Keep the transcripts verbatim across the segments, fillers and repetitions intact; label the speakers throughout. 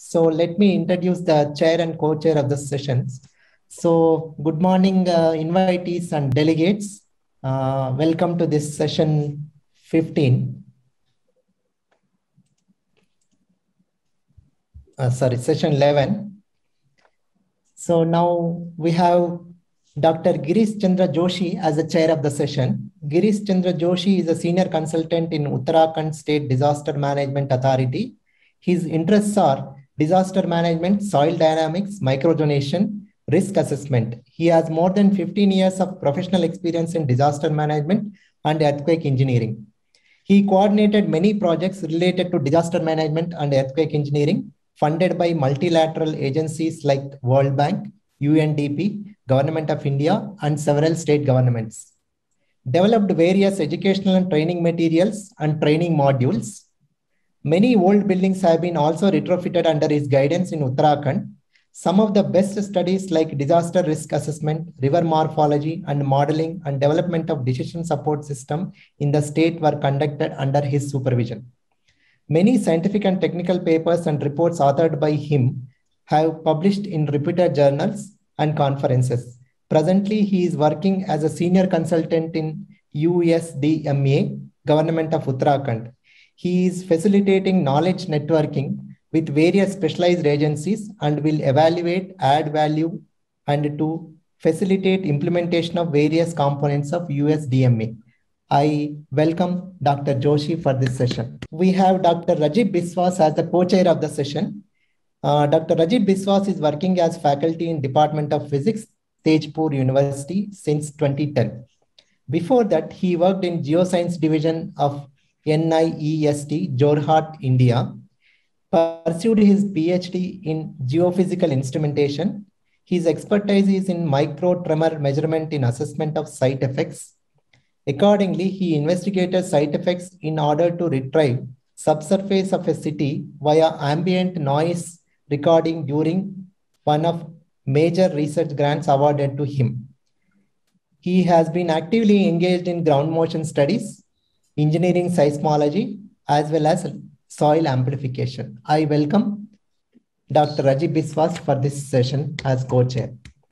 Speaker 1: So let me introduce the chair and co-chair of the sessions. So good morning, uh, invitees and delegates. Uh, welcome to this session fifteen. Uh, sorry, session eleven. So now we have Doctor Girish Chandra Joshi as the chair of the session. Girish Chandra Joshi is a senior consultant in Uttarakhand State Disaster Management Authority. His interests are disaster management, soil dynamics, microzonation, risk assessment. He has more than fifteen years of professional experience in disaster management and earthquake engineering. He coordinated many projects related to disaster management and earthquake engineering, funded by multilateral agencies like World Bank, U N D P, Government of India, and several state governments. Developed various educational and training materials and training modules. Many old buildings have been also retrofitted under his guidance in Uttarakhand. Some of the best studies like disaster risk assessment, river morphology, and modeling and development of decision support system in the state were conducted under his supervision. Many scientific and technical papers and reports authored by him have published in reputed journals and conferences. Presently, he is working as a senior consultant in U S D M A, Government of Uttarakhand. He is facilitating knowledge networking with various specialized agencies and will evaluate, add value, and to facilitate implementation of various components of U S D M A. I welcome Doctor Joshi for this session. We have Doctor Rajib Biswas as the co-chair of the session. Uh, Doctor Rajib Biswas is working as faculty in Department of Physics, Tejpur University since twenty ten. Before that, he worked in Geoscience Division of N I E S T, Jorhat, India. Pursued his PhD in geophysical instrumentation. His expertise is in micro tremor measurement in assessment of site effects. Accordingly, he investigated site effects in order to retrieve subsurface of a city via ambient noise recording during one of major research grants awarded to him. He has been actively engaged in ground motion studies, engineering seismology, as well as soil amplification. I welcome Doctor Rajib Biswas for this session as co-chair.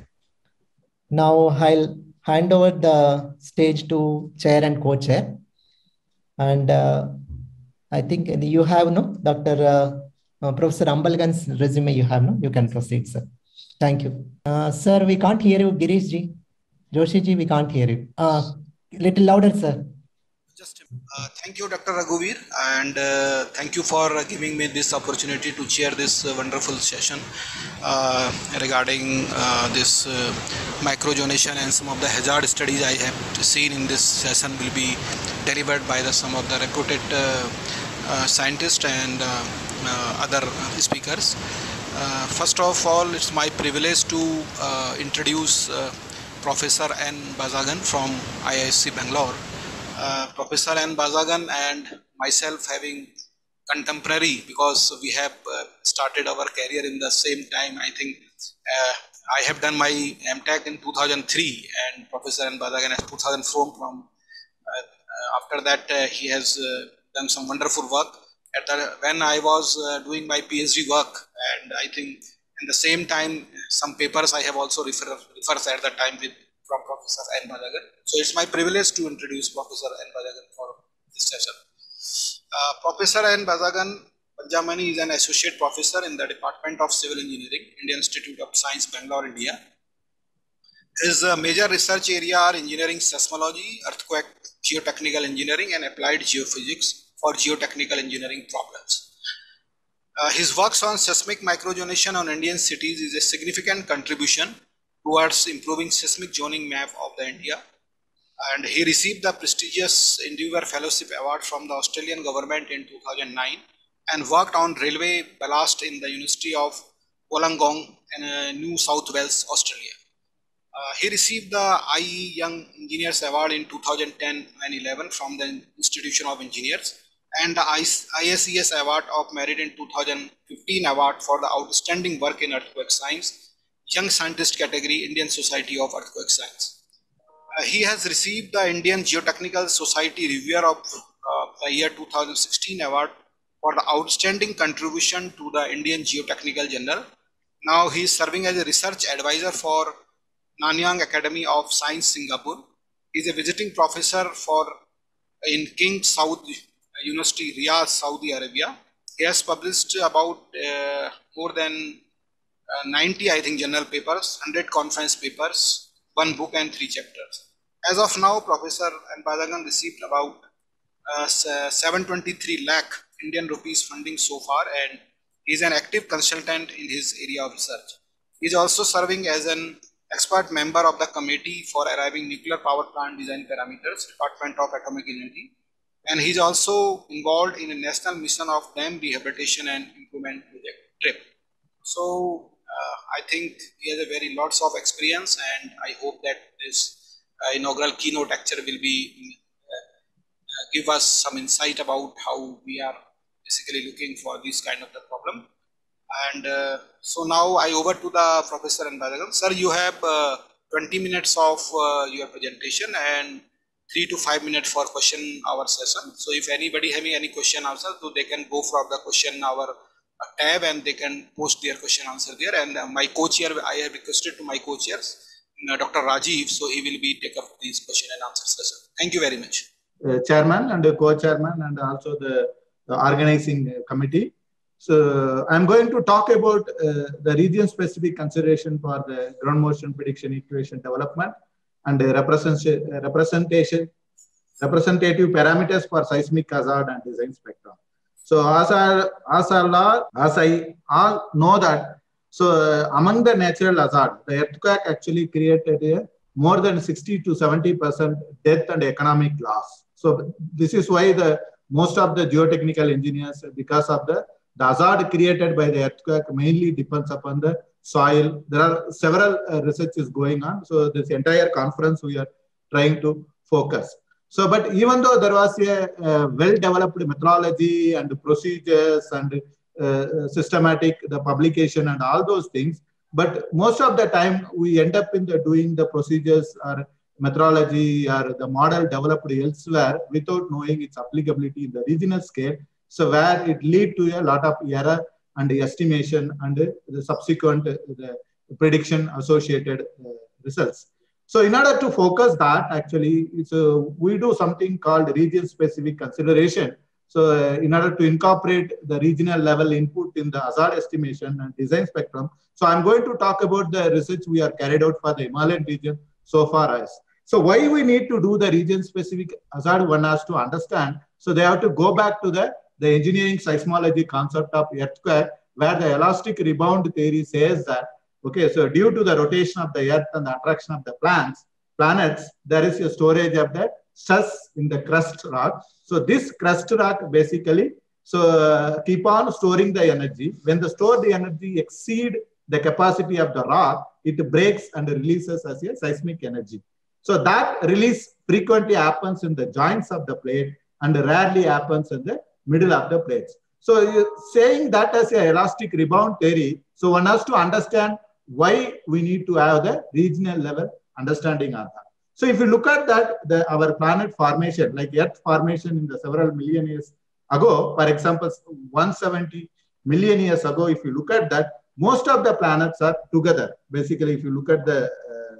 Speaker 1: Now I'll hand over the stage to chair and co-chair. And uh, I think you have, no, Doctor Uh, uh, Professor Ambalgan's resume you have, no? You can proceed, sir. Thank you. Uh, sir, we can't hear you, Girish ji. Joshi ji, we can't hear you. Uh, little louder, sir.
Speaker 2: Just uh, thank you, Doctor Raghuveer, and uh, thank you for uh, giving me this opportunity to chair this uh, wonderful session uh, regarding uh, this uh, microzonation, and some of the hazard studies I have seen in this session will be delivered by the, some of the reputed uh, uh, scientists and uh, uh, other speakers. Uh, first of all, it's my privilege to uh, introduce uh, Professor N. Bazagan from I I S C Bangalore. Uh, Professor N. Bazagan and myself having contemporary, because we have uh, started our career in the same time. I think uh, I have done my M Tech in two thousand three, and Professor N. Bazagan has two thousand four. From uh, after that, uh, he has uh, done some wonderful work. At the, when I was uh, doing my PhD work, and I think in the same time, some papers I have also refer, refers at the time with from Professor N. Bazagan. So it's my privilege to introduce Professor N. Bazagan for this session. Uh, Professor N. Bazagan Panjamani is an associate professor in the Department of Civil Engineering, Indian Institute of Science, Bangalore, India. His uh, major research area are engineering seismology, earthquake geotechnical engineering, and applied geophysics for geotechnical engineering problems. Uh, his works on seismic microzonation on Indian cities is a significant contribution towards improving seismic zoning map of the India. And he received the prestigious Endeavour Fellowship Award from the Australian government in two thousand nine and worked on railway ballast in the University of Wollongong in uh, New South Wales, Australia. Uh, he received the I E Young Engineers Award in two thousand ten and eleven from the Institution of Engineers, and the I S E S Award of Merit in two thousand fifteen award for the outstanding work in earthquake science, Young Scientist category, Indian Society of Earthquake Science. Uh, he has received the Indian Geotechnical Society Reviewer of uh, the year two thousand sixteen award for the outstanding contribution to the Indian Geotechnical Journal. Now he is serving as a research advisor for Nanyang Academy of Science, Singapore. He is a visiting professor for in King Saud University, Riyadh, Saudi Arabia. He has published about uh, more than uh, ninety, I think, journal papers, one hundred conference papers, one book and three chapters. As of now, Professor Anbadagan received about uh, seven hundred twenty-three lakh Indian rupees funding so far, and he is an active consultant in his area of research. He is also serving as an expert member of the Committee for Arriving Nuclear Power Plant Design Parameters, Department of Atomic Energy, and he is also involved in a national mission of dam rehabilitation and improvement project TRIP. So uh, I think he has a very lots of experience, and I hope that this uh, inaugural keynote lecture will be uh, give us some insight about how we are basically looking for this kind of the problem. And uh, so now I over to the Professor Anbadagan. Sir, you have uh, twenty minutes of uh, your presentation and three to five minutes for question hour session. So if anybody having any question answer, so they can go for the question hour uh, tab and they can post their question answer there. And uh, my co-chair, I have requested to my co-chairs, uh, Doctor Rajiv, so he will be take up this question and answer session. Thank you very much.
Speaker 3: Uh, chairman and the co-chairman and also the, the organizing committee. So I'm going to talk about uh, the region-specific consideration for the ground motion prediction equation development and the representation, representation, representative parameters for seismic hazard and design spectrum. So as I, as I, as I all know that, so uh, among the natural hazard, the earthquake actually created a more than sixty to seventy percent death and economic loss. So this is why the most of the geotechnical engineers, because of the The hazard created by the earthquake mainly depends upon the soil. There are several uh, researches going on. So this entire conference we are trying to focus. So, but even though there was a, a well-developed methodology and procedures and uh, systematic, the publication and all those things, but most of the time we end up in the doing the procedures or methodology or the model developed elsewhere without knowing its applicability in the regional scale. So where it lead to a lot of error and estimation and the subsequent uh, the prediction associated uh, results. So in order to focus that, actually, it's a, we do something called region-specific consideration. So uh, in order to incorporate the regional level input in the hazard estimation and design spectrum. So I'm going to talk about the research we are carried out for the Himalayan region so far as. So why we need to do the region-specific hazard, one has to understand. So they have to go back to the the engineering seismology concept of earthquake, where the elastic rebound theory says that, okay, so due to the rotation of the earth and the attraction of the planets, planets, there is a storage of the stress in the crust rock. So this crust rock basically, so uh, keep on storing the energy. When the store the energy exceed the capacity of the rock, it breaks and releases as a seismic energy. So that release frequently happens in the joints of the plate and rarely happens in the middle of the plates. So saying that as a elastic rebound theory, so one has to understand why we need to have the regional level understanding of that. So if you look at that, the, our planet formation, like Earth formation in the several million years ago, for example, one hundred seventy million years ago, if you look at that, most of the planets are together. Basically, if you look at the, uh,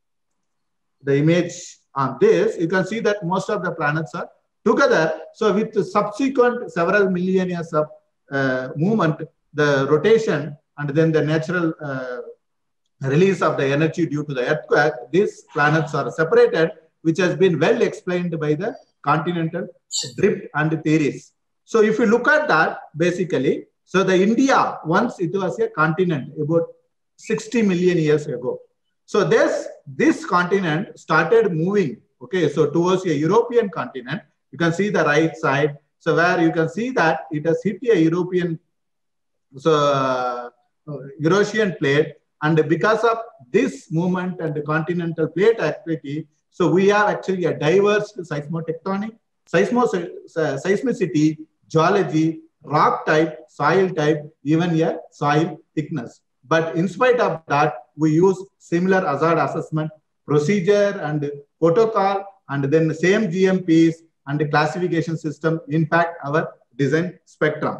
Speaker 3: the image on this, you can see that most of the planets are together. So with the subsequent several million years of uh, movement, the rotation and then the natural uh, release of the energy due to the earthquake, these planets are separated, which has been well explained by the continental drift and theories. So if you look at that, basically, so the India, once it was a continent about sixty million years ago. So this, this continent started moving, okay, so towards a European continent. You can see the right side. So where you can see that it has hit a European, so uh, Eurasian plate. And because of this movement and the continental plate activity, so we have actually a diverse seismotectonic, seismo, seismicity, geology, rock type, soil type, even a soil thickness. But in spite of that, we use similar hazard assessment procedure and protocol, and then the same G M Ps and the classification system impact our design spectrum.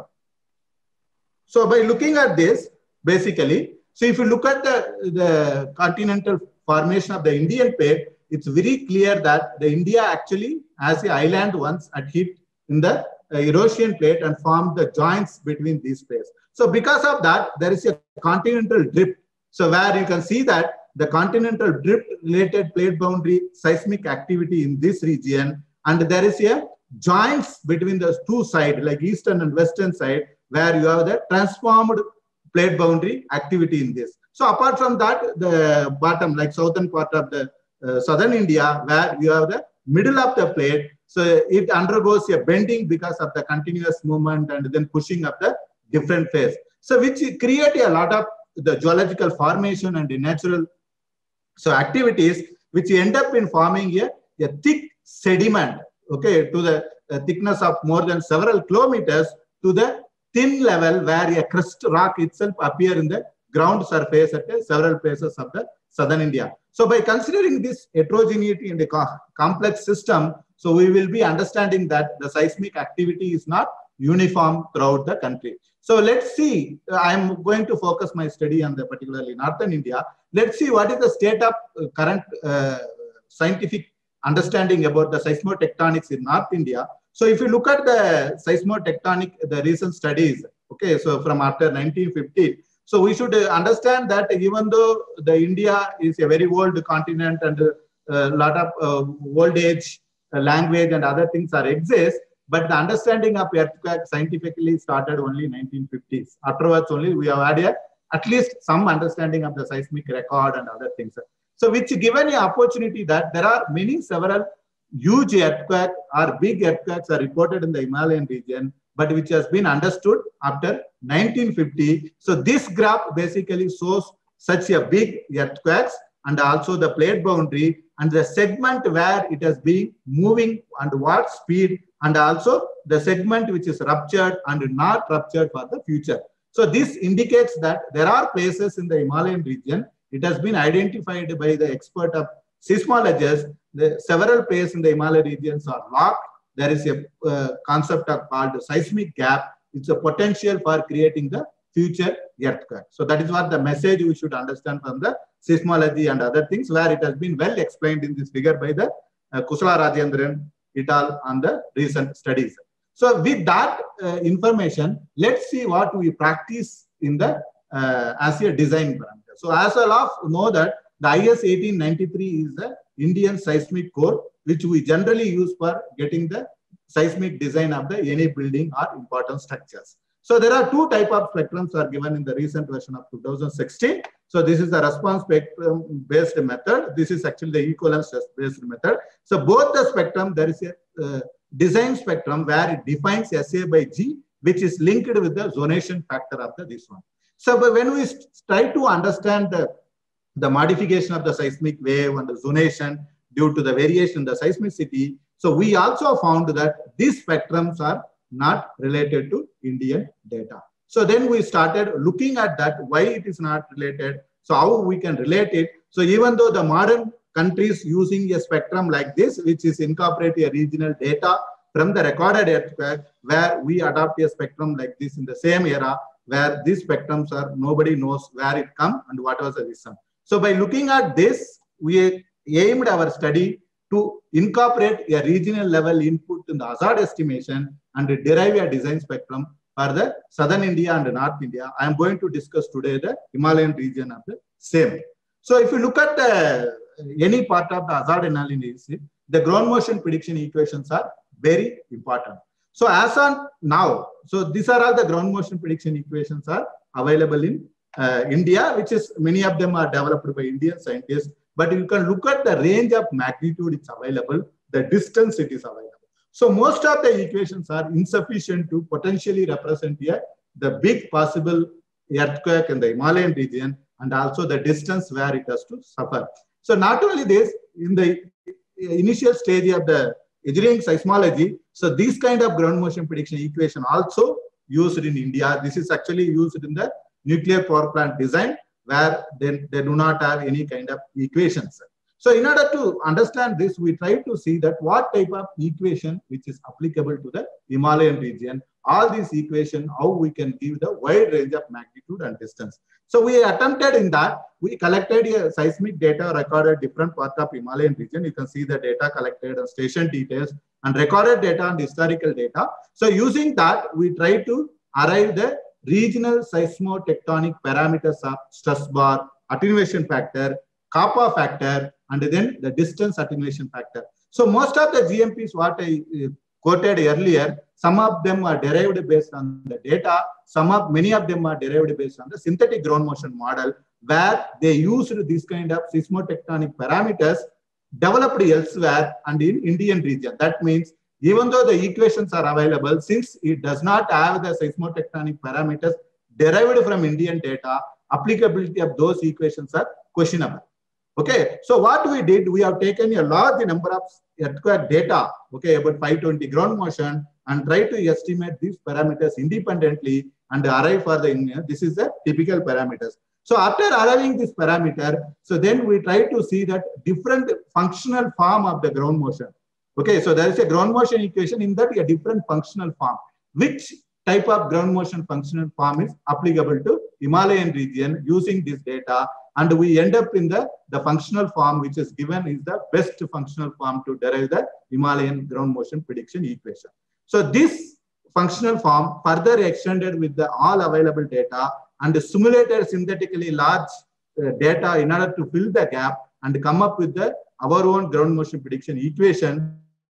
Speaker 3: So by looking at this, basically, so if you look at the, the continental formation of the Indian plate, it's very clear that the India actually has the island once at hit in the uh, Eurasian plate and formed the joints between these plates. So because of that, there is a continental drift. So where you can see that the continental drift related plate boundary seismic activity in this region, and there is a joints between the two sides like eastern and western side where you have the transformed plate boundary activity in this. So apart from that, the bottom like southern part of the uh, southern India where you have the middle of the plate, so it undergoes a bending because of the continuous movement and then pushing up the different phase. So which create a lot of the geological formation and the natural so activities which end up in forming a, a thick sediment, okay, to the uh, thickness of more than several kilometers to the thin level where a crust rock itself appear in the ground surface at uh, several places of the southern India. So by considering this heterogeneity in the co complex system, so we will be understanding that the seismic activity is not uniform throughout the country. So let's see, I am going to focus my study on the particularly northern India. Let's see what is the state of uh, current uh, scientific understanding about the seismotectonics in North India. So if you look at the seismotectonic, the recent studies, okay, so from after nineteen fifty, so we should uh, understand that even though the India is a very old continent and a uh, lot of uh, old age uh, language and other things are exist, but the understanding of earthquake scientifically started only in nineteen fifties. Afterwards only we have had a, at least some understanding of the seismic record and other things. So which given an opportunity that there are many several huge earthquakes or big earthquakes are reported in the Himalayan region, but which has been understood after nineteen fifty. So this graph basically shows such a big earthquakes and also the plate boundary and the segment where it has been moving and what speed, and also the segment which is ruptured and not ruptured for the future. So this indicates that there are places in the Himalayan region. It has been identified by the expert of seismologists. The several places in the Himalayan regions are locked. There is a uh, concept of called seismic gap. It's a potential for creating the future earthquake. So that is what the message we should understand from the seismology and other things, where it has been well explained in this figure by the uh, Kusala Rajendran et al. On the recent studies. So with that uh, information, let's see what we practice in the uh, as a design parameter. So as well of know that the I S eighteen ninety-three is the Indian seismic code, which we generally use for getting the seismic design of the any building or important structures. So there are two type of spectrums are given in the recent version of two thousand sixteen. So this is the response spectrum based method. This is actually the equivalence based method. So both the spectrum, there is a uh, design spectrum where it defines S A by G, which is linked with the zonation factor of the this one. So but when we try to understand the, the modification of the seismic wave and the zonation due to the variation in the seismicity, so we also found that these spectrums are not related to Indian data. So then we started looking at that, why it is not related, so how we can relate it. So even though the modern countries using a spectrum like this, which is incorporate a regional data from the recorded earthquake, where we adopt a spectrum like this in the same era, where these spectrums are, nobody knows where it come and what was the reason. So by looking at this, we aimed our study to incorporate a regional level input in the hazard estimation and derive a design spectrum for the southern India and North India. I am going to discuss today the Himalayan region of the same. So if you look at the, any part of the hazard analysis, the ground motion prediction equations are very important. So as on now, so these are all the ground motion prediction equations are available in uh, India, which is many of them are developed by Indian scientists. But you can look at the range of magnitude it's available, the distance it is available. So most of the equations are insufficient to potentially represent here the big possible earthquake in the Himalayan region and also the distance where it has to suffer. So not only this, in the initial stage of the engineering seismology, so this kind of ground motion prediction equation also used in India. This is actually used in the nuclear power plant design, where they, they do not have any kind of equations. So in order to understand this, we try to see that what type of equation which is applicable to the Himalayan region, all these equations, how we can give the wide range of magnitude and distance. So we attempted in that, we collected a seismic data, recorded different parts of Himalayan region. You can see the data collected and station details and recorded data and historical data. So using that, we try to arrive the regional seismotectonic parameters of stress bar, attenuation factor, kappa factor, and then the distance attenuation factor. So most of the G M Ps what I uh, quoted earlier, some of them are derived based on the data, some of many of them are derived based on the synthetic ground motion model, where they used this kind of seismotectonic parameters developed elsewhere and in Indian region. That means even though the equations are available, since it does not have the seismotectonic parameters derived from Indian data, applicability of those equations are questionable. Okay, so what we did, we have taken a large number of earthquake data, okay, about five twenty ground motion, and try to estimate these parameters independently and arrive for the, this is the typical parameters. So after arriving this parameter, so then we try to see that different functional form of the ground motion. Okay, so there is a ground motion equation, in that a different functional form. Which type of ground motion functional form is applicable to Himalayan region using this data, and we end up in the, the functional form which is given is the best functional form to derive the Himalayan ground motion prediction equation. So this functional form further extended with the all available data and simulated synthetically large uh, data in order to fill the gap and come up with the our own ground motion prediction equation.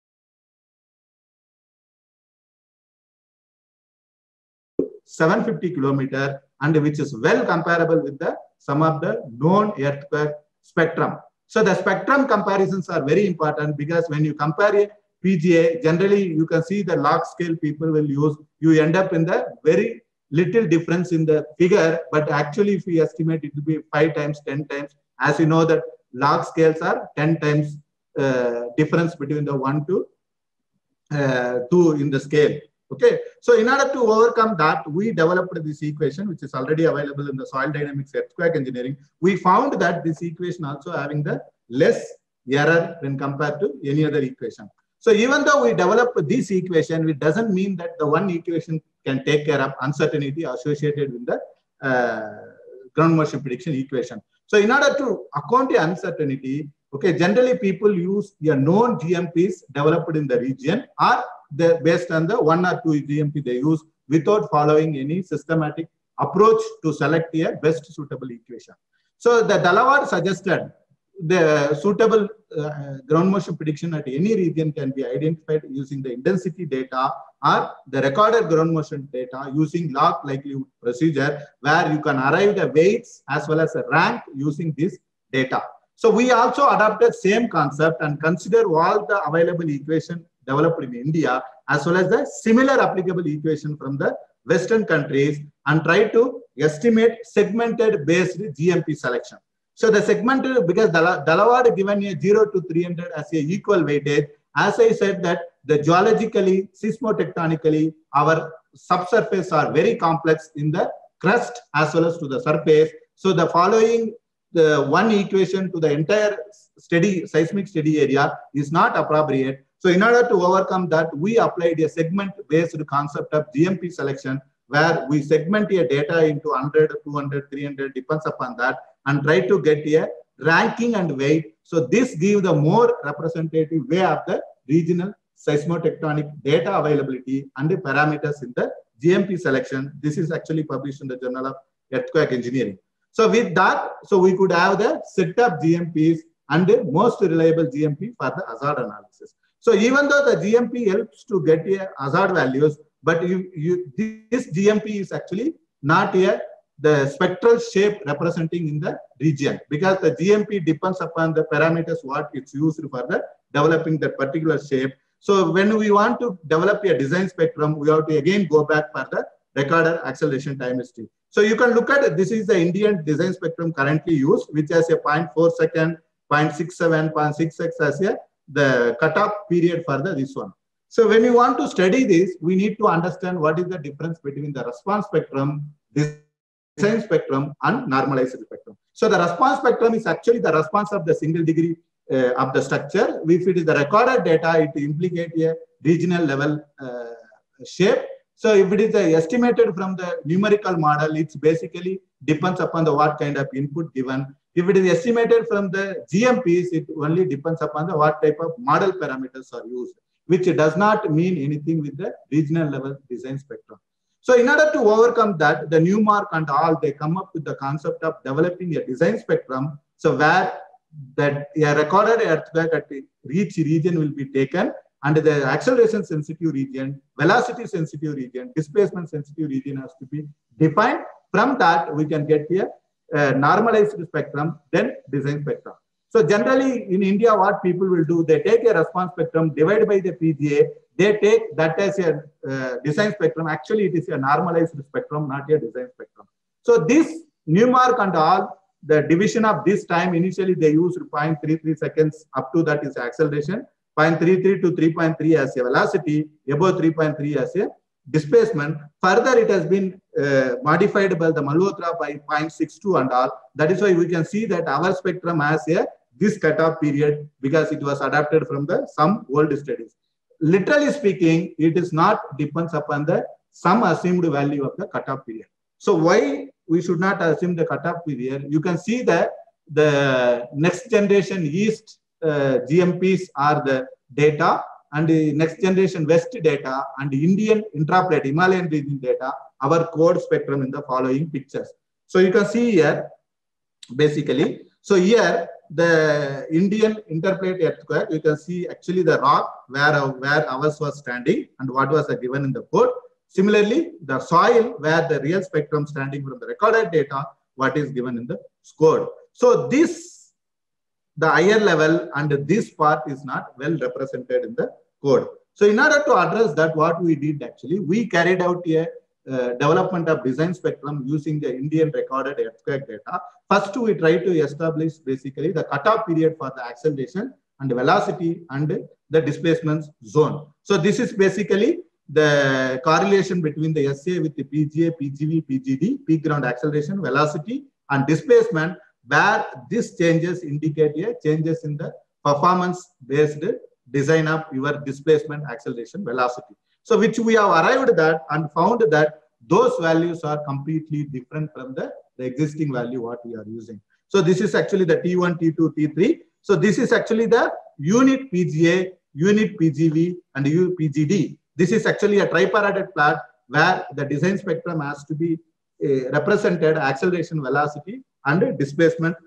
Speaker 3: seven hundred fifty kilometer, and which is well comparable with the some of the known earthquake spectrum. So the spectrum comparisons are very important, because when you compare a P G A, generally you can see the log scale people will use, you end up in the very little difference in the figure, but actually if we estimate it to be five times, ten times, as you know that log scales are ten times uh, difference between the one to uh, two in the scale. Okay, so in order to overcome that, we developed this equation, which is already available in the soil dynamics earthquake engineering. We found that this equation also having the less error when compared to any other equation. So even though we developed this equation, it doesn't mean that the one equation can take care of uncertainty associated with the uh, ground motion prediction equation. So in order to account the uncertainty, okay, generally people use a known G M Ps developed in the region, or the, based on the one or two G M P they use without following any systematic approach to select a best suitable equation. So the Dalawad suggested the suitable uh, ground motion prediction at any region can be identified using the intensity data or the recorded ground motion data using log likelihood procedure, where you can arrive the weights as well as a rank using this data. So we also adopted same concept and consider all the available equation developed in India as well as the similar applicable equation from the Western countries and try to estimate segmented based G M P selection. So the segmented, because Dalawad given a zero to three hundred as a equal weightage, as I said that the geologically, seismotectonically, our subsurface are very complex in the crust as well as to the surface. So the following the one equation to the entire steady seismic steady area is not appropriate. So in order to overcome that, we applied a segment-based concept of G M P selection, where we segment a data into one hundred, two hundred, three hundred, depends upon that, and try to get a ranking and weight. So this gives the more representative way of the regional seismotectonic data availability and the parameters in the G M P selection. This is actually published in the Journal of Earthquake Engineering. So with that, so we could have the set of G M Ps and the most reliable G M P for the hazard analysis. So even though the G M P helps to get a hazard values, but you, you, this G M P is actually not a the spectral shape representing in the region, because the G M P depends upon the parameters what it's used for the developing that particular shape. So when we want to develop a design spectrum, we have to again go back for the recorded acceleration time history. So you can look at it. This is the Indian design spectrum currently used, which has a zero point four second, zero point six seven, zero point six six as a the cutoff period for the this one. So when you want to study this, we need to understand what is the difference between the response spectrum, design spectrum, and normalized spectrum. So the response spectrum is actually the response of the single degree uh, of the structure. If it is the recorded data, it implicate a regional level uh, shape. So if it is uh, estimated from the numerical model, it's basically depends upon the what kind of input given. If it is estimated from the G M Ps, it only depends upon the what type of model parameters are used, which does not mean anything with the regional level design spectrum. So in order to overcome that, the Newmark and all, they come up with the concept of developing a design spectrum. So where that a recorded earthquake at each region will be taken, and the acceleration sensitive region, velocity sensitive region, displacement sensitive region has to be defined. From that, we can get a, a normalized spectrum, then design spectrum. So generally in India, what people will do, they take a response spectrum, divide by the P G A, they take that as a uh, design spectrum. Actually, it is a normalized spectrum, not a design spectrum. So this Newmark and all, the division of this time, initially they used zero point three three seconds, up to that is acceleration, zero point three three to three point three as a velocity, above three point three as a displacement. Further, it has been uh, modified by the Malhotra by zero point six two and all. That is why we can see that our spectrum has a this cutoff period, because it was adapted from the some old studies. Literally speaking, it is not depends upon the some assumed value of the cutoff period. So why we should not assume the cutoff period? You can see that the next generation east uh, G M Ps are the data, and the next generation west data, and Indian intraplate Himalayan region data, our code spectrum in the following pictures. So you can see here, basically, so here the Indian interplate earthquake, you can see actually the rock where, where ours was standing and what was given in the code. Similarly, the soil where the real spectrum standing from the recorded data, what is given in the code. So this, the higher level and this part is not well represented in the code. So in order to address that, what we did actually, we carried out a uh, development of design spectrum using the Indian recorded earthquake data. First, we try to establish basically the cutoff period for the acceleration and the velocity and the displacement zone. So this is basically the correlation between the S A with the P G A, P G V, P G D, peak ground acceleration, velocity, and displacement, where these changes indicate a changes in the performance-based design of your displacement, acceleration, velocity. So which we have arrived at that and found that those values are completely different from the, the existing value what we are using. So this is actually the T one, T two, T three. So this is actually the unit P G A, unit P G V, and U P G D. This is actually a tripartite plot where the design spectrum has to be uh, represented acceleration, velocity, and displacement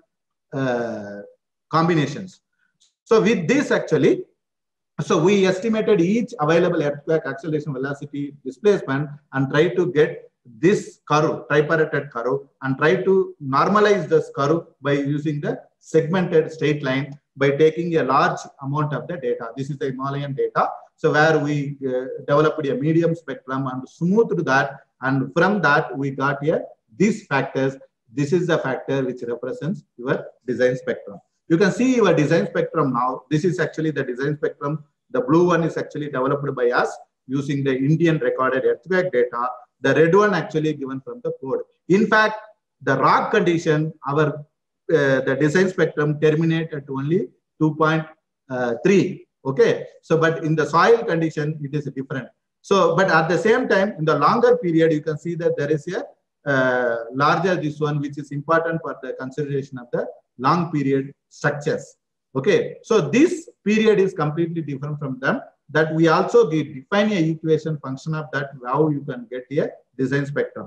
Speaker 3: uh, combinations. So with this actually, so we estimated each available earthquake acceleration, velocity, displacement, and try to get this curve, tripartite curve, and try to normalize this curve by using the segmented straight line by taking a large amount of the data. This is the Himalayan data. So where we uh, developed a medium spectrum and smoothed that, and from that we got here these factors. This is the factor which represents your design spectrum. You can see your design spectrum now. This is actually the design spectrum. The blue one is actually developed by us using the Indian recorded earthquake data. The red one actually given from the code. In fact, the rock condition, our uh, the design spectrum terminate at only two point three. Okay, so but in the soil condition, it is different. So, but at the same time, in the longer period, you can see that there is a uh, larger this one, which is important for the consideration of the long period structures. Okay, so this period is completely different from them. That we also give, define a equation function of that, how you can get a design spectrum.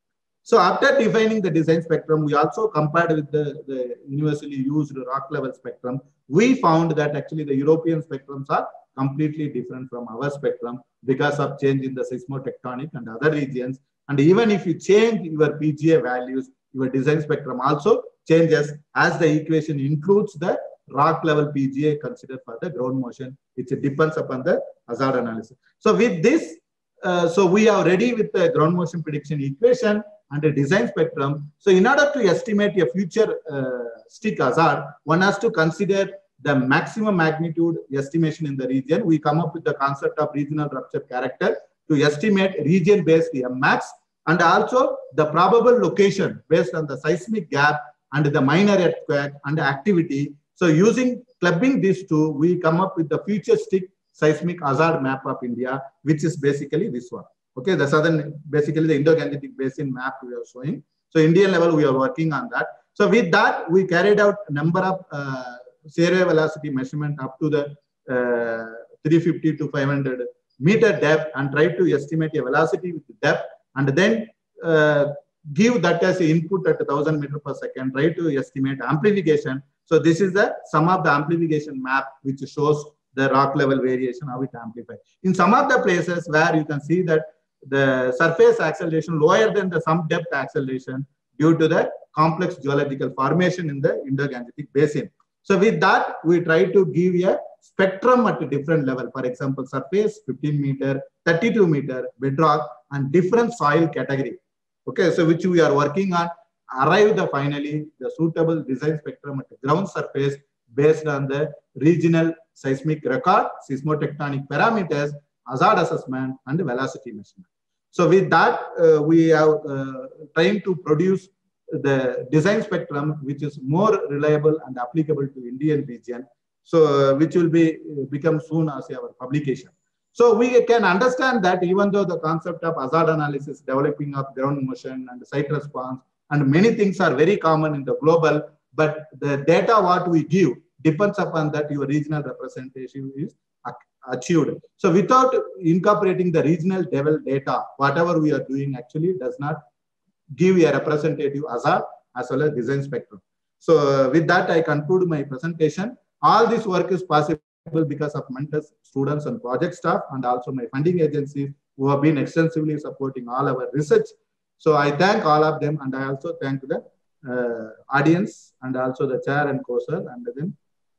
Speaker 3: So after defining the design spectrum, we also compared with the, the universally used rock level spectrum. We found that actually the European spectrums are completely different from our spectrum because of change in the seismotectonic and other regions. And even if you change your P G A values, your design spectrum also changes as the equation includes the rock level P G A considered for the ground motion. It depends upon the hazard analysis. So with this, uh, so we are ready with the ground motion prediction equation and a design spectrum. So in order to estimate a future uh, stick hazard, one has to consider the maximum magnitude estimation in the region. We come up with the concept of regional rupture character to estimate region-based M max, and also the probable location based on the seismic gap and the minor earthquake and the activity. So using clubbing these two, we come up with the futuristic seismic hazard map of India, which is basically this one. Okay, the southern, basically the Indo-Gangetic Basin map we are showing. So Indian level, we are working on that. So with that, we carried out a number of uh, survey velocity measurement up to the uh, three fifty to five hundred meter depth and try to estimate a velocity with depth, and then uh, give that as an input at one thousand meter per second, try to estimate amplification. So this is the sum of the amplification map, which shows the rock level variation, how it amplifies. In some of the places where you can see that the surface acceleration lower than the some depth acceleration due to the complex geological formation in the Indo-Gangetic Basin. So with that, we try to give a spectrum at a different level. For example, surface fifteen meter, thirty-two meter, bedrock, and different soil category. Okay, so which we are working on, arrive the finally the suitable design spectrum at the ground surface based on the regional seismic record, seismotectonic parameters, hazard assessment, and velocity measurement. So with that, uh, we are uh, trying to produce the design spectrum which is more reliable and applicable to Indian region. So uh, which will be uh, become soon as our publication. So we can understand that even though the concept of hazard analysis, developing of ground motion and site response, and many things are very common in the global, but the data what we give depends upon that your regional representation is achieved. So without incorporating the regional level data, whatever we are doing actually does not give a representative hazard as well as design spectrum. So uh, with that, I conclude my presentation. All this work is possible because of mentors, students, and project staff, and also my funding agencies who have been extensively supporting all our research. So I thank all of them, and I also thank the uh, audience and also the chair and co-chair and then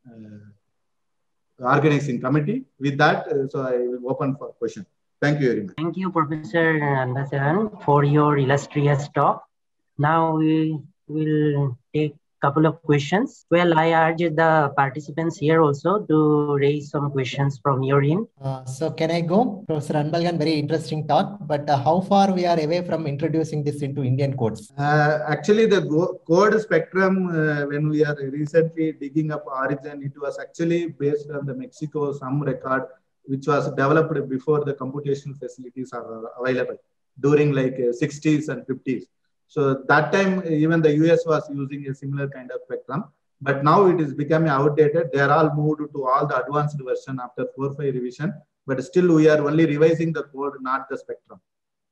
Speaker 3: uh, organizing committee. With that, uh, so I will open for question. Thank you very much.
Speaker 4: Thank you, Professor Andasaran, for your illustrious talk. Now we will take a couple of questions. Well, I urge the participants here also to raise some questions from your end.
Speaker 1: Uh, so can I go? Professor Anbalgan, very interesting talk, but uh, how far we are away from introducing this into Indian codes?
Speaker 3: Uh, actually, the code spectrum, uh, when we are recently digging up origin, it was actually based on the Mexico some record which was developed before the computational facilities are available during like uh, sixties and fifties. So that time, even the U S was using a similar kind of spectrum, but now it is becoming outdated. They are all moved to all the advanced version after four five revision, but still we are only revising the code, not the spectrum.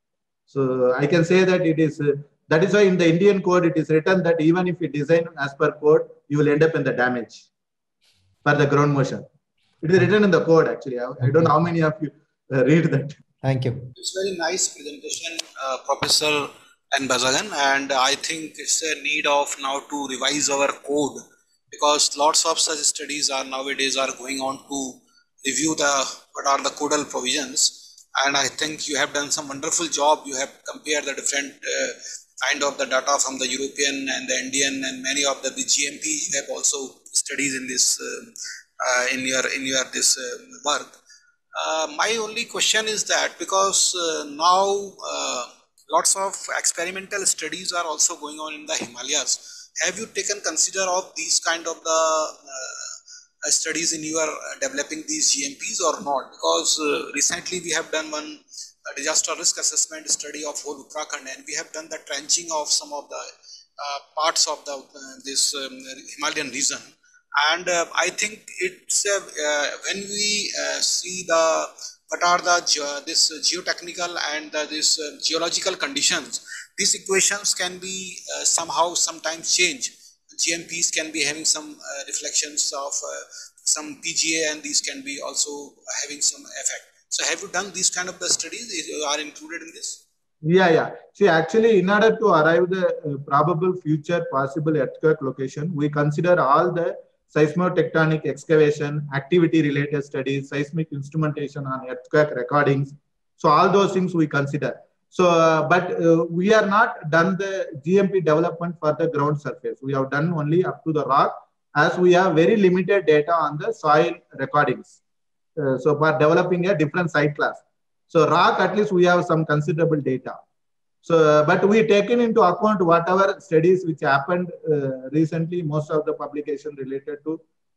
Speaker 3: So I can say that it is, uh, that is why in the Indian code, it is written that even if you design as per code, you will end up in the damage for the ground motion. It is written in the code actually. I, I don't know how many of you uh, read that.
Speaker 1: Thank you.
Speaker 2: It's very nice presentation, uh, Professor Andasaran, and I think it's a need of now to revise our code, because lots of such studies are nowadays are going on to review the what are the codal provisions, and I think you have done some wonderful job. You have compared the different uh, kind of the data from the European and the Indian and many of the, the G M P. You have also studies in this uh, uh, in your in your this uh, work. Uh, my only question is that because uh, now uh, lots of experimental studies are also going on in the Himalayas. Have you taken consider of these kind of the uh, studies in your uh, developing these G M Ps or not? Because uh, recently we have done one uh, disaster risk assessment study of whole Uttarakhand, and we have done the trenching of some of the uh, parts of the uh, this um, Himalayan region. And uh, I think it's uh, uh, when we uh, see the what are the ge this uh, geotechnical and uh, this uh, geological conditions, these equations can be uh, somehow sometimes change. G M Ps can be having some uh, reflections of uh, some P G A, and these can be also having some effect. So have you done these kind of the studies? You are included in this?
Speaker 3: Yeah, yeah. See, actually, in order to arrive the uh, probable future possible earthquake location, we consider all the seismotectonic excavation, activity-related studies, seismic instrumentation on earthquake recordings. So all those things we consider. So, uh, but uh, we are not done the G M P development for the ground surface. We have done only up to the rock, as we have very limited data on the soil recordings. Uh, so for developing a different site class. So rock, at least we have some considerable data. So, uh, but we taken into account whatever studies which happened uh, recently, most of the publication related to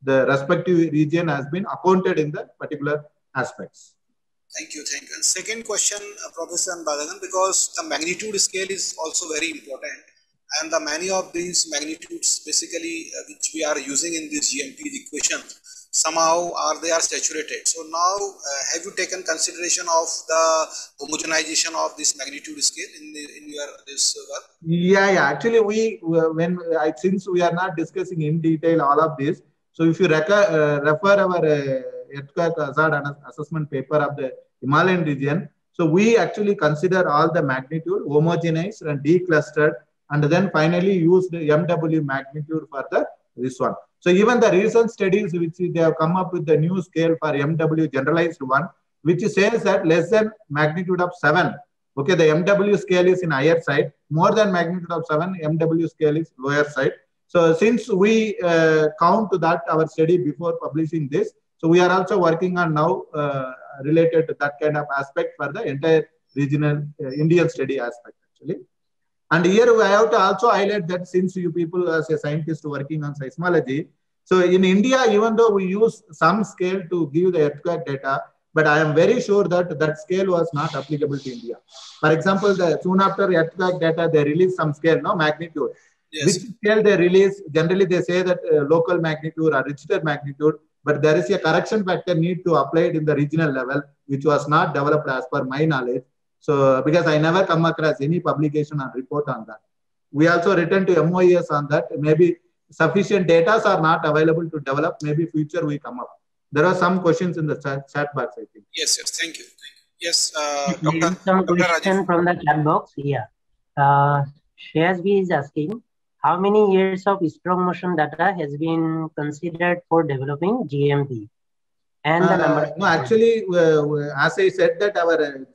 Speaker 3: the respective region has been accounted in the particular aspects.
Speaker 2: Thank you, thank you. And second question, uh, Professor Anbazhagan, because the magnitude scale is also very important, and the many of these magnitudes basically uh, which we are using in this G M P equation, somehow are they are saturated. So now, uh, have you taken consideration of the homogenization of this magnitude scale in the, in your this work?
Speaker 3: Yeah, yeah. Actually, we when I since we are not discussing in detail all of this, so if you refer, uh, refer our uh, earthquake hazard assessment paper of the Himalayan region, so we actually consider all the magnitude, homogenized and declustered, and then finally use the M W magnitude for the this one. So even the recent studies which they have come up with the new scale for M W generalized one, which says that less than magnitude of seven, okay, the M W scale is in higher side, more than magnitude of seven, M W scale is lower side. So since we uh, count that our study before publishing this, so we are also working on now uh, related to that kind of aspect for the entire regional uh, Indian study aspect actually. And here I have to also highlight that since you people as a scientist working on seismology, so in India, even though we use some scale to give the earthquake data, but I am very sure that that scale was not applicable to India. For example, the, soon after earthquake data, they release some scale, no magnitude. Yes. Which scale they release? Generally, they say that uh, local magnitude or Richter magnitude, but there is a correction factor need to apply it in the regional level, which was not developed as per my knowledge. So, because I never come across any publication or report on that. We also written to M O E S on that. Maybe sufficient data are not available to develop. Maybe future we come up. There are some questions in the chat, chat box, I think.
Speaker 2: Yes, yes. Thank you. Thank you. Yes, uh,
Speaker 4: There
Speaker 2: Doctor
Speaker 4: is some
Speaker 2: Doctor
Speaker 4: question
Speaker 2: Rajiv.
Speaker 4: from the chat box. Yeah. Uh, Shazvi is asking, how many years of strong motion data has been considered for developing G M P? And the
Speaker 3: uh,
Speaker 4: number.
Speaker 3: No, actually, uh, as I said that our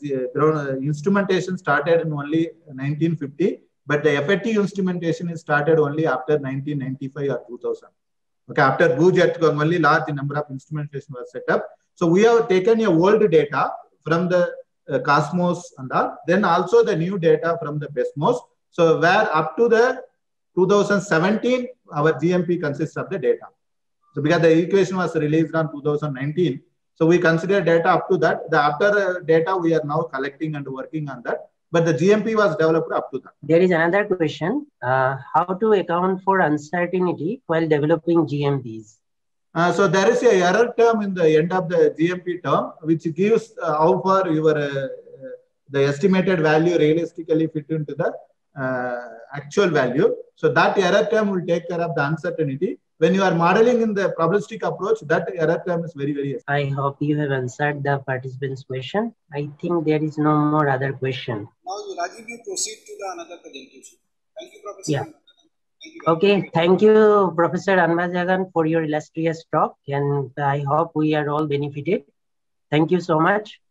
Speaker 3: uh, instrumentation started in only nineteen fifty, but the effective instrumentation is started only after nineteen ninety-five or two thousand. Okay, after Bhuj earthquake, only large number of instrumentation was set up. So we have taken a old data from the uh, Cosmos and all, then also the new data from the Besmos. So where up to the two thousand seventeen, our G M P consists of the data. So because the equation was released on two thousand nineteen, so we consider data up to that. The after uh, data we are now collecting and working on that. But the G M P was developed up to that.
Speaker 4: There is another question. Uh, how to account for uncertainty while developing G M Ps?
Speaker 3: Uh, so there is a error term in the end of the G M P term, which gives uh, how far your uh, the estimated value realistically fit into the uh, actual value. So that error term will take care of the uncertainty. When you are modeling in the probabilistic approach, that error term is very, very.
Speaker 4: I hope you have answered the participants' question. I think there is no more other question.
Speaker 2: Now, Rajiv, you proceed to the another presentation. Thank you, Professor.
Speaker 4: Yeah.
Speaker 2: Thank you
Speaker 4: okay,
Speaker 2: much.
Speaker 4: thank you, Professor Anbazhagan, for your illustrious talk, and I hope we are all benefited. Thank you so much.